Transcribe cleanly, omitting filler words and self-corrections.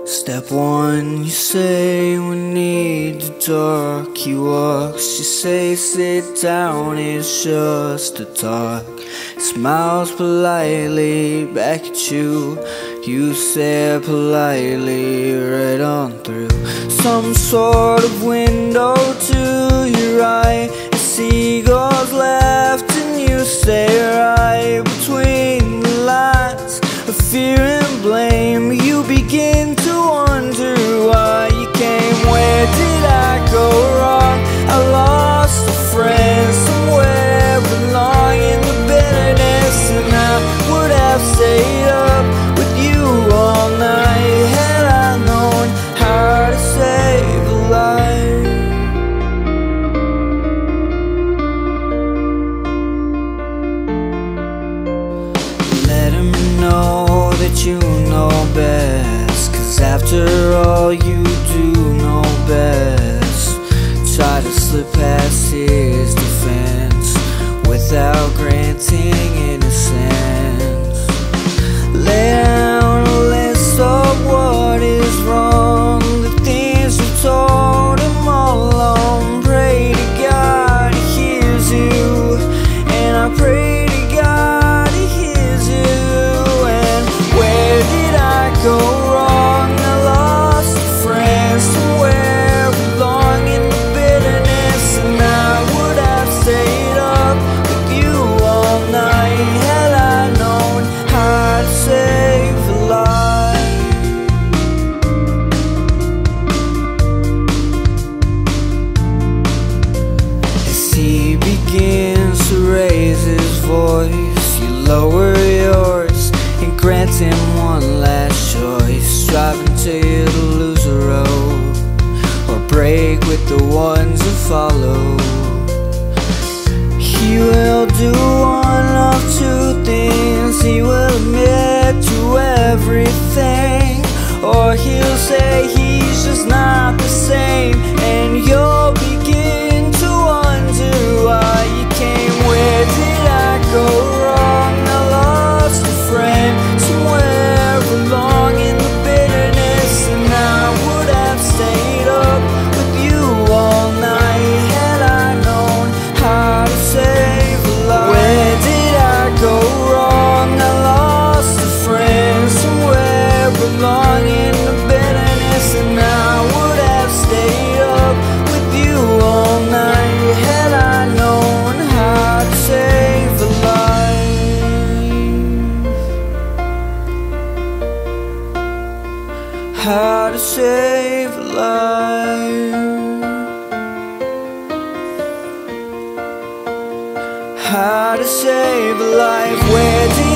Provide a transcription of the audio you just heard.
Step one, you say we need the dark. He walks, you say sit down, it's just a talk. He smiles politely back at you. You stare politely right on through some sort of window to your right. A seagull's left and you stay right between the lines of fear and blame. You begin to wonder why you came. Where did I go wrong? I lost a friend somewhere along in the bitterness, and I would have stayed up with you all night had I known how to save a life. Let him know that you know best, 'cause after all you do know best. Try to slip past his defense without granting innocence. Lay down a list of what is wrong, the things you told him all along. Pray to God he hears you, and I pray to God he hears you. And where did I go wrong? I lost a friend somewhere along in the bitterness, and I would have stayed up with you all night had I known how to save a life. As he begins to raise his voice, you lower yours and grant him one last choice. Striving till you lose a road or break with the ones who follow. He will do one of two things. He will admit to everything, or he'll say he's just not the same, and you'll begin to wonder why you came. Where did I go wrong? I lost a friend somewhere along in the bitterness, and I would have stayed up with you all night had I known how to save a life. Where did I go wrong? I lost a friend somewhere along in the bitterness, and I would have stayed up with you all night had I known how to save a life. How to save a life. How to save a life. Where did